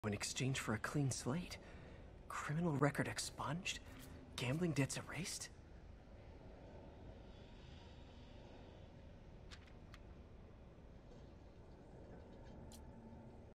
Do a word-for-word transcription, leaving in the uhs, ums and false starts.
In exchange for a clean slate? Criminal record expunged? Gambling debts erased?